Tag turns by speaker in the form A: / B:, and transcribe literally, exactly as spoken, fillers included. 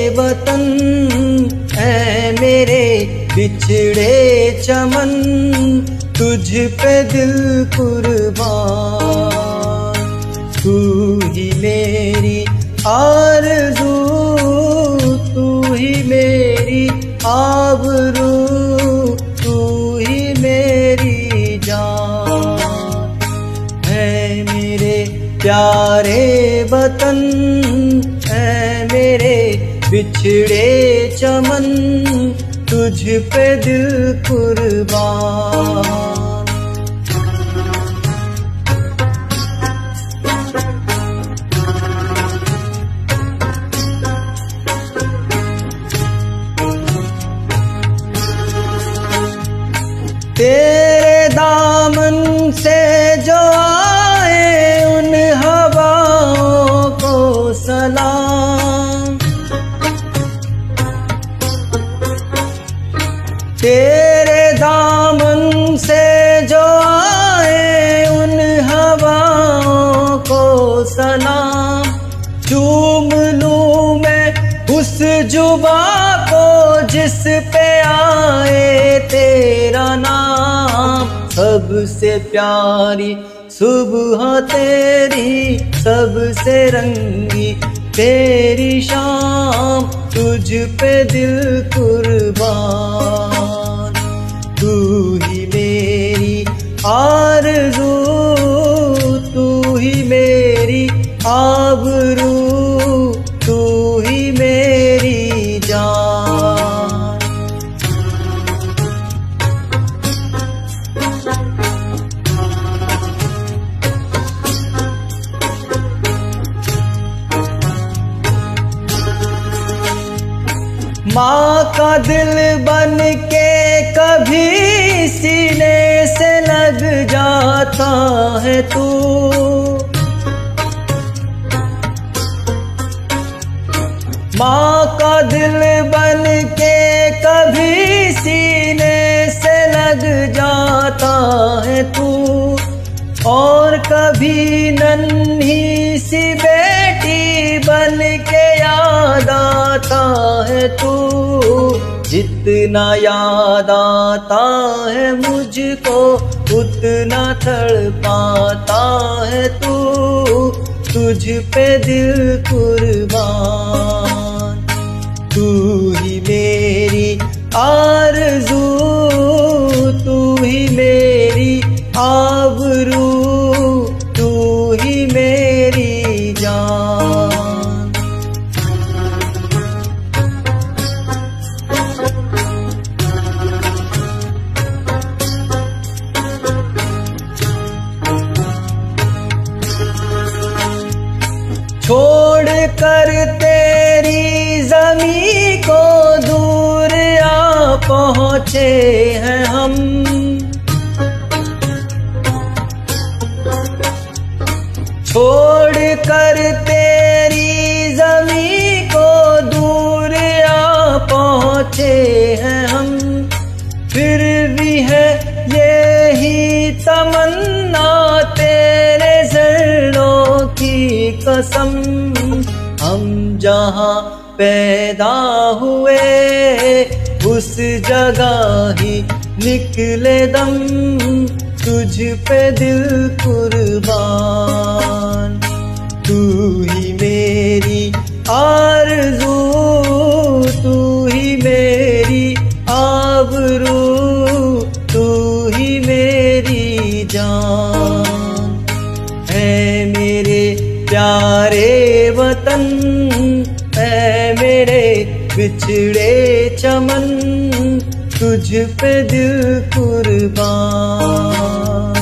A: वतन, ऐ मेरे बिछड़े चमन, तुझ पे दिल कुर्बान। तू ही मेरी आरज़ू, तू ही मेरी आबरू, तू ही मेरी जान। है मेरे प्यारे वतन, ऐ मेरे बिछड़े चमन, तुझ पे दिल कुर्बान। तेरे दामन से जो आए उन हवाओं को सलाम। तेरे दामन से जो आए उन हवाओं को सलाम। चूम लूं मैं उस जुबा को जिस पे आए तेरा नाम। सबसे प्यारी सुबह तेरी, सबसे रंगी तेरी शाम, तुझ पे दिल कुर्बान। तू ही मेरी आरज़ू, तू ही मेरी आबरू, तू ही मेरी जान। माँ का दिल बन के कभी सीने से लग जाता है तू। माँ का दिल बन के कभी सीने से लग जाता है तू। और कभी नन्ही सी बेटी बन के याद आता है तू। जितना याद आता है मुझको उतना तड़पाता है तू। तुझ पे दिल कुर्बान। तू ही मेरी आरज़ू, तू ही मेरी आबरू, तू ही मेरी जान। छोड़ कर तेरी ज़मीं को दूर आ पहुँचे हैं हम। छोड़ कर तेरी ज़मीं को दूर आ पहुँचे हैं हम। फिर भी है यही तमन्ना तेरे ज़र्रों की कसम। हम जहाँ पैदा हुए उस जगह ही निकले दम। तुझ पे दिल कुर्बान। तू ही मेरी आरज़ू, तू ही मेरी आबरू, तू ही मेरी जान। है मेरे प्यारे वतन, ऐ मेरे बिछड़े चमन, तुझ पे दिल कुर्बान।